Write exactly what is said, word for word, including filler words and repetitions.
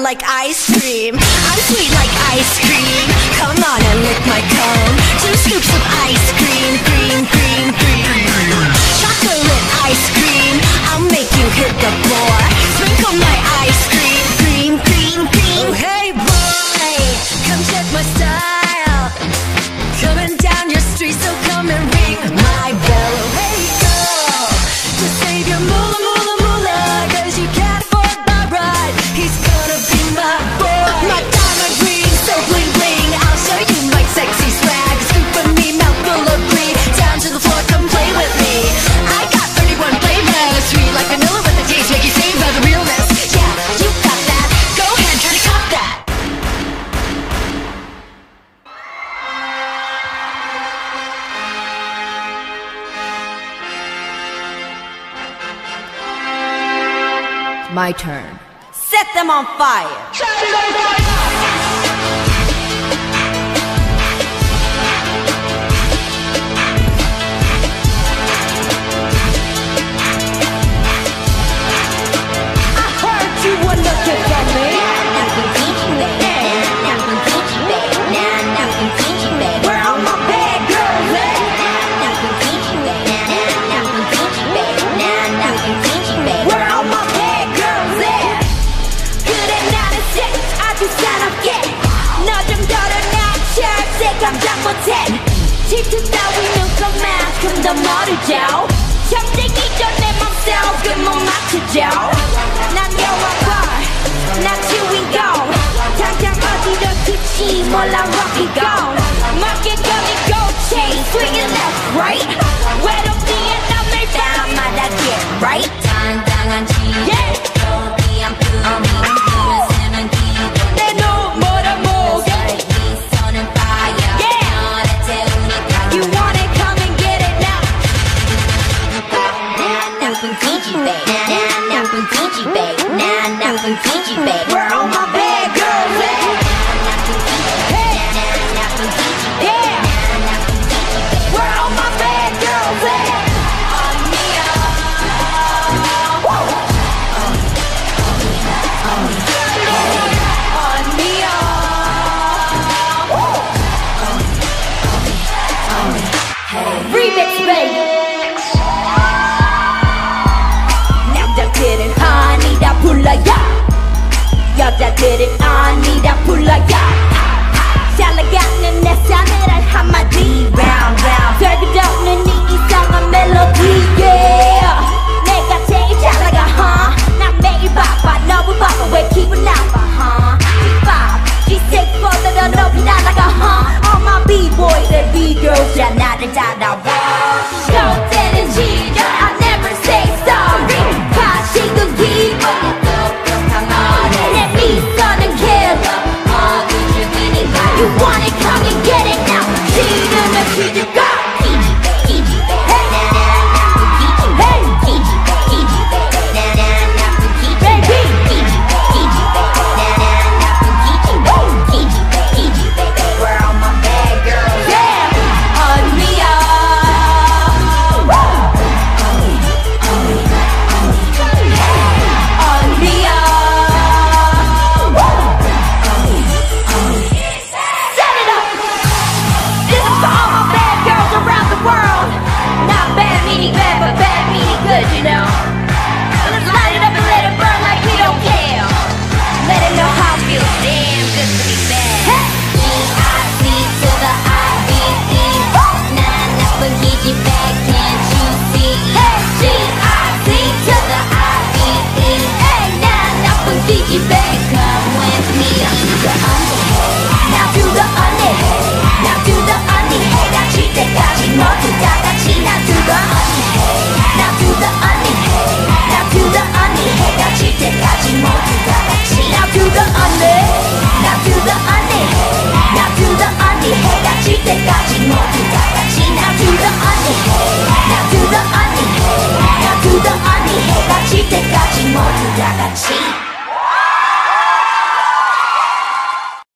like ice cream. I'm sweet like ice cream. Come on and lick my cone. Two scoops of ice cream, cream, cream, cream. Chocolate ice cream. I'll make you hit the floor. Sprinkle my ice cream, cream, cream, cream. Oh, hey boy, come check my style. Coming down your street, so come and ring my bell. Oh, hey girl, just save your moolah, moolah, moolah, cause you can't afford my ride. He's gonna be my boy. My diamond ring, so bling bling. I'll show you my sexy swag. Scoop of me, mouthful of brie. Down to the floor, come play with me. I got thirty-one flavors, sweet like vanilla with the taste, make you sing about the realness. Yeah, you got that. Go ahead, try to cop that. My turn. Set them on fire. I heard you were looking for me. Where all my bad girls at? Where all my bad girls at? 그래 나는 셋 아주 사납게 너 정도는 납작 깜짝 못해 질투 따위는 그만큼 더 모르죠 잠들기 전에 맘싸움 그만 맞추죠 난 여왕벌 난 주인공 당장 어디로 튀지 몰라 rocky go 맞게 거리 go chase swing it left right 외롭기에 남을 밤마다 get right 당당한 지혜 포기한 품이 흐르는 기분 내 눈물을 목에 이 손은 fire 너를 태우니까 You want it come and get it now 난 나쁜 뒤집애 난 나쁜 뒤집애 난 나쁜 뒤집애 Where all my bad girls at? 난 나쁜 뒤집애 난 나쁜 뒤집애 난 나쁜 뒤집애 Where all my bad girls at? 언니야 Remix baby 남자들은 아니다 불러야 여자들은 아니다 불러야